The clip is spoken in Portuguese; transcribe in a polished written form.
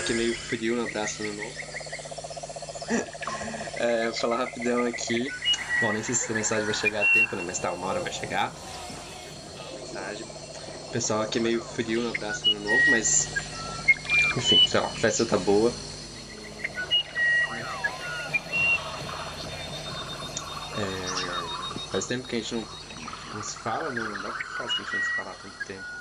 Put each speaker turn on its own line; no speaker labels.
aqui meio frio na praça no novo. Vou falar rapidão aqui. Bom, nem sei se essa mensagem vai chegar a tempo, né? Mas tá, uma hora vai chegar. Mensagem. O pessoal aqui é meio frio na praça no novo, mas. Enfim, sei lá, a festa tá boa. Faz tempo que a gente não se fala, né? Não dá pra falar que a gente não se fala há tanto tempo.